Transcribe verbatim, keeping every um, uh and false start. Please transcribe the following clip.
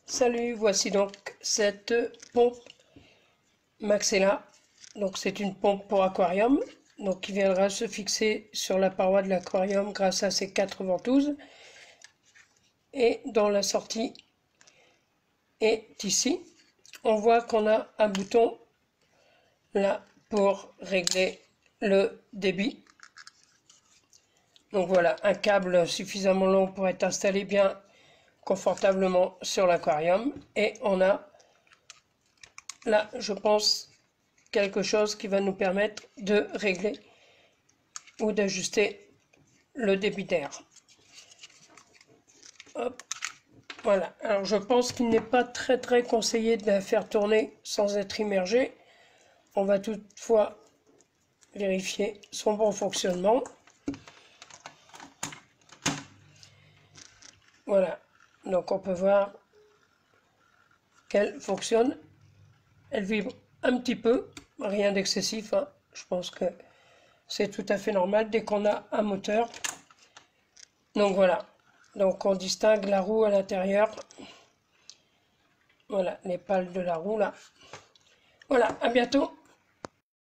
Salut, voici donc cette pompe Maxella. Donc c'est une pompe pour aquarium, donc qui viendra se fixer sur la paroi de l'aquarium grâce à ses quatre ventouses. Et dans la sortie est ici. On voit qu'on a un bouton là pour régler le débit. Donc voilà, un câble suffisamment long pour être installé bien confortablement sur l'aquarium. Et on a là, je pense, quelque chose qui va nous permettre de régler ou d'ajuster le débit d'air. Hop, voilà. Alors je pense qu'il n'est pas très très conseillé de la faire tourner sans être immergé. On va toutefois vérifier son bon fonctionnement. Voilà, donc on peut voir qu'elle fonctionne. Elle vibre un petit peu, rien d'excessif, hein. Je pense que c'est tout à fait normal dès qu'on a un moteur. Donc voilà, donc on distingue la roue à l'intérieur. Voilà, les pales de la roue là. Voilà, à bientôt.